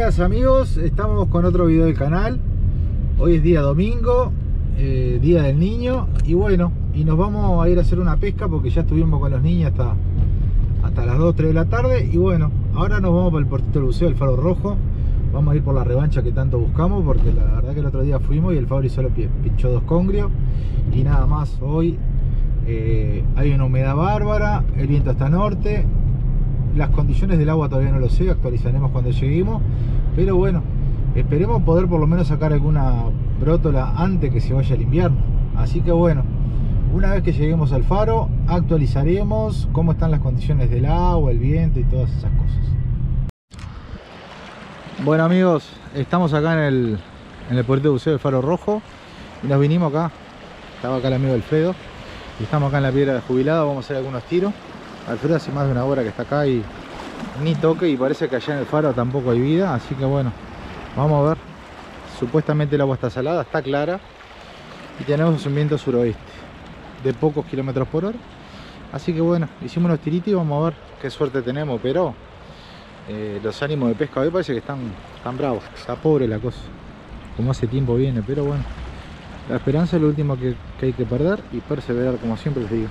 Buenas amigos, estamos con otro video del canal. Hoy es día domingo, día del niño. Y bueno, y nos vamos a ir a hacer una pesca porque ya estuvimos con los niños hasta las 2, 3 de la tarde. Y bueno, ahora nos vamos para el portito del buceo del Faro Rojo. Vamos a ir por la revancha que tanto buscamos, porque la verdad que el otro día fuimos y el Fabri solo pinchó 2 congrios y nada más. Hoy hay una humedad bárbara, el viento está norte. Las condiciones del agua todavía no lo sé, actualizaremos cuando lleguemos. Pero bueno, esperemos poder por lo menos sacar alguna brótola antes que se vaya el invierno. Así que bueno, una vez que lleguemos al faro, actualizaremos cómo están las condiciones del agua, el viento y todas esas cosas. Bueno amigos, estamos acá en el puerto de buceo del Faro Rojo. Y nos vinimos acá, estaba acá el amigo Alfredo. Y estamos acá en la piedra de jubilado, vamos a hacer algunos tiros. Alfredo hace más de una hora que está acá y ni toque, y parece que allá en el faro tampoco hay vida, así que bueno, vamos a ver. Supuestamente el agua está salada, está clara y tenemos un viento suroeste de pocos kilómetros por hora, así que bueno, hicimos unos tiritos y vamos a ver qué suerte tenemos. Pero los ánimos de pesca hoy parece que están bravos, está pobre la cosa, como hace tiempo viene, pero bueno, la esperanza es lo último que hay que perder y perseverar, como siempre les digo.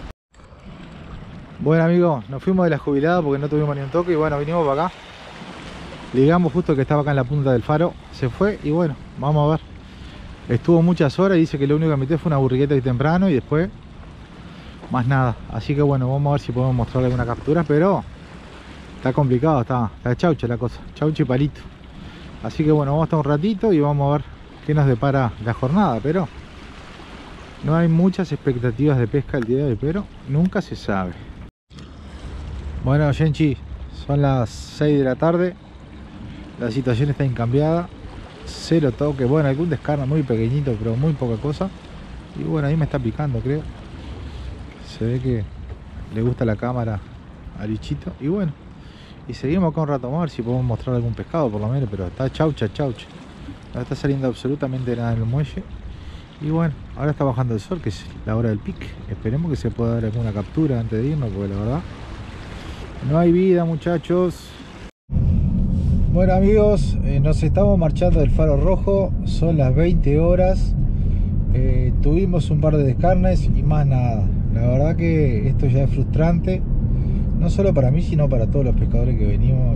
Bueno amigos, nos fuimos de la jubilada porque no tuvimos ni un toque y bueno, vinimos para acá. Ligamos justo que estaba acá en la punta del faro, se fue y bueno, vamos a ver. Estuvo muchas horas y dice que lo único que metí fue una burriqueta de temprano y después más nada. Así que bueno, vamos a ver si podemos mostrarle alguna captura, pero está complicado, está chaucha la cosa, chaucha y palito. Así que bueno, vamos a estar un ratito y vamos a ver qué nos depara la jornada, pero no hay muchas expectativas de pesca el día de hoy, pero nunca se sabe. Bueno, Genchi, son las 6 de la tarde, la situación está incambiada, cero toque, bueno, algún descarno muy pequeñito, pero muy poca cosa. Y bueno, ahí me está picando, creo. Se ve que le gusta la cámara al bichito. Y bueno, y seguimos acá un rato más a ver si podemos mostrar algún pescado por lo menos, pero está chaucha. No está saliendo absolutamente nada en el muelle. Y bueno, ahora está bajando el sol, que es la hora del pique. Esperemos que se pueda dar alguna captura antes de irnos, porque la verdad no hay vida, muchachos. Bueno amigos, nos estamos marchando del Faro Rojo. Son las 20 horas. Tuvimos un par de descarnes y más nada. La verdad que esto ya es frustrante, no solo para mí sino para todos los pescadores que venimos.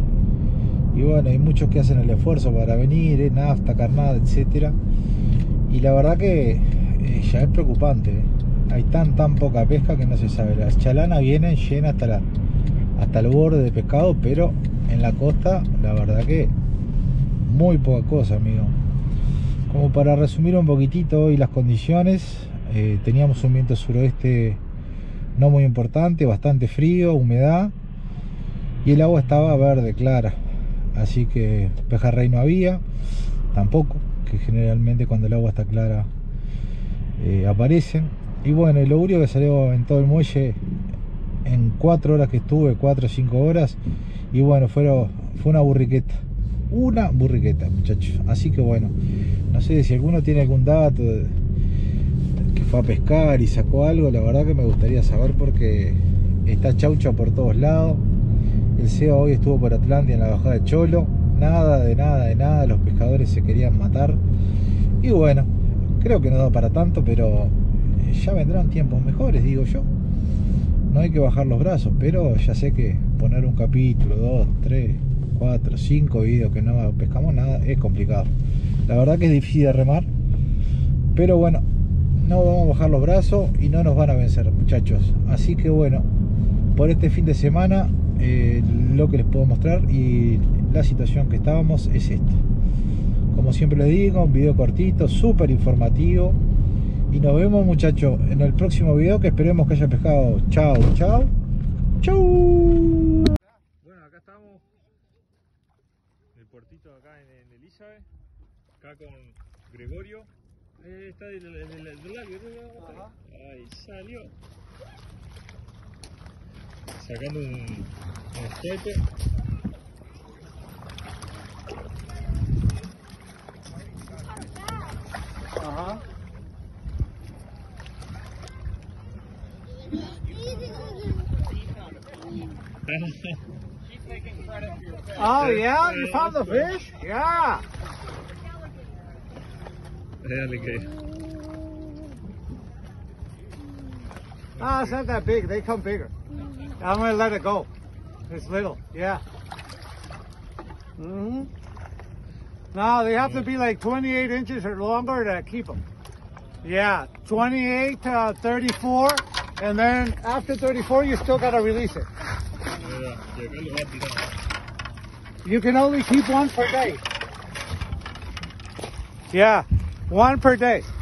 Y bueno, hay muchos que hacen el esfuerzo para venir, nafta, carnada, etcétera. Y la verdad que ya es preocupante. Hay tan poca pesca que no se sabe. Las chalanas vienen llenas hasta el borde de pescado, pero en la costa la verdad que muy poca cosa, amigo. Como para resumir un poquitito hoy las condiciones, teníamos un viento suroeste no muy importante, bastante frío, humedad, y el agua estaba verde clara, así que pejerrey no había tampoco, que generalmente cuando el agua está clara aparecen. Y bueno, el augurio que salió en todo el muelle en 4 horas que estuve, 4 o 5 horas, y bueno, fue una burriqueta, muchachos. Así que bueno, no sé si alguno tiene algún dato que fue a pescar y sacó algo. La verdad que me gustaría saber, porque está chaucha por todos lados. El SEA hoy estuvo por Atlántida en la bajada de Cholo, nada de nada, los pescadores se querían matar. Y bueno, creo que no da para tanto, pero ya vendrán tiempos mejores, digo yo. No hay que bajar los brazos, pero ya sé que poner un capítulo, 2, 3, 4, 5 videos que no pescamos nada es complicado. La verdad que es difícil de remar, pero bueno, no vamos a bajar los brazos y no nos van a vencer, muchachos. Así que bueno, por este fin de semana lo que les puedo mostrar y la situación que estábamos es esta. Como siempre les digo, un video cortito, súper informativo. Y nos vemos, muchachos, en el próximo video, que esperemos que haya pescado. Chao. Bueno, acá estamos en el puertito acá en Elizabeth, acá con Gregorio. Está del lado. Ahí salió. Sacando un esquete. Ajá. Oh yeah, you found the fish? Yeah. No, it's not that big. They come bigger. I'm gonna let it go. It's little. Yeah. No, they have to be like 28 inches or longer to keep them. Yeah, 28 to 34, and then after 34, you still gotta release it. You can only keep one per day. Yeah, one per day.